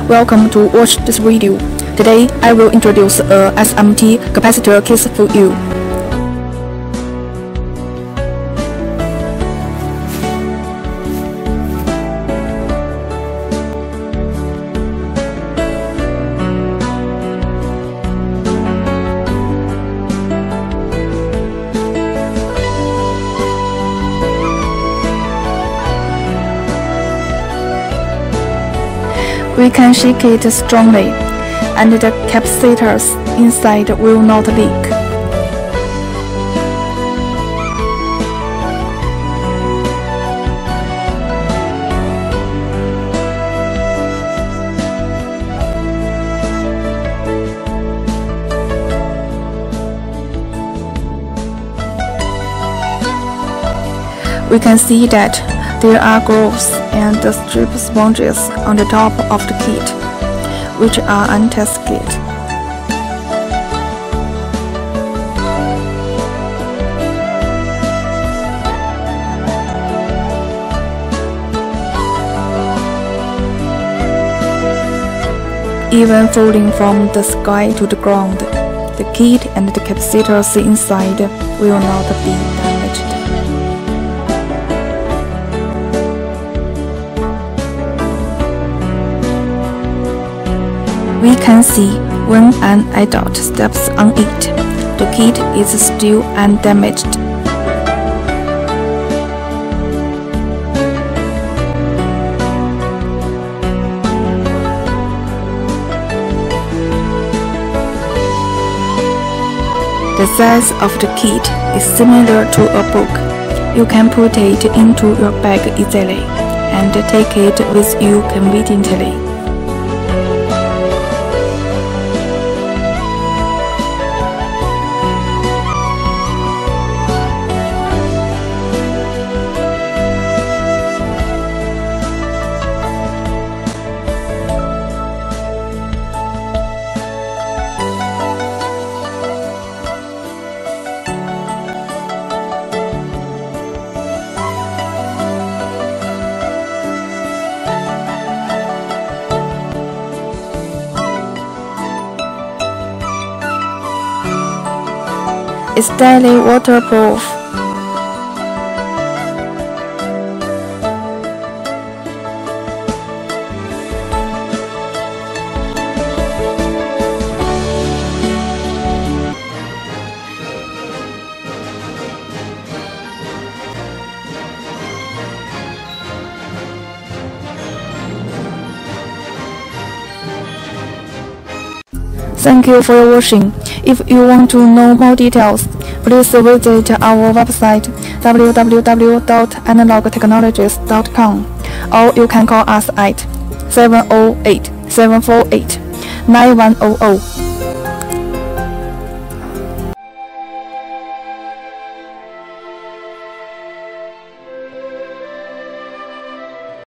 Welcome to watch this video. Today I will introduce a SMT capacitor case for you. We can shake it strongly, and the capacitors inside will not leak. We can see that there are grooves and strip sponges on the top of the kit, which are untested. Even falling from the sky to the ground, the kit and the capacitors inside will not be damaged. We can see when an adult steps on it, the kit is still undamaged. The size of the kit is similar to a book. You can put it into your bag easily and take it with you conveniently. It's daily waterproof. Thank you for watching. If you want to know more details, please visit our website www.analogtechnologies.com, or you can call us at 708-748-9100.